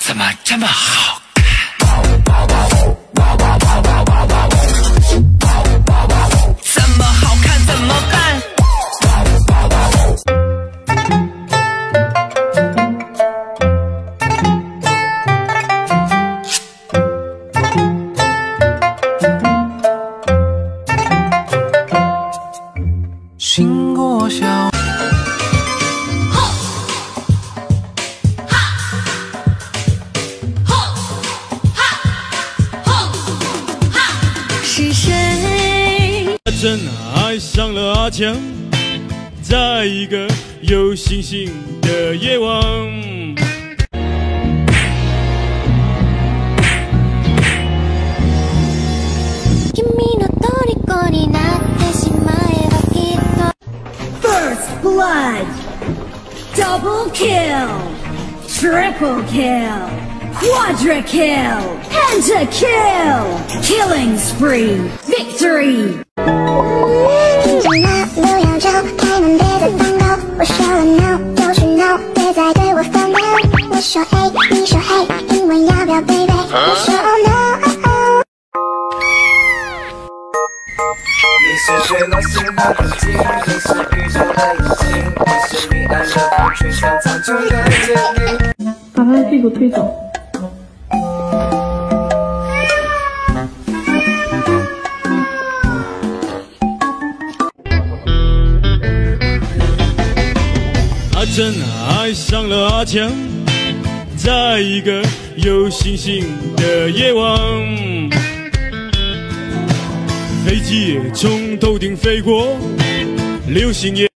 怎么这么好怎么好看怎么办？醒过小。 是谁？ 真爱上了阿强，在一个有星星的夜晚。 First blood, double kill, triple kill, quadra kill, penta kill, killing spree, victory. 听见了六要找开门别再放狗，我说了 no 就是 no， 别再对我翻脸。我说 A 你说 hey， 因为要不要 baby， 我说 oh no。 你是坠落时候的记忆，你是宇宙的引擎，你是迷暗的风吹向苍穹的结局。 把他的屁股推走。 他真爱上了阿强，在一个有星星的夜晚，飞机也从头顶飞过，流星也。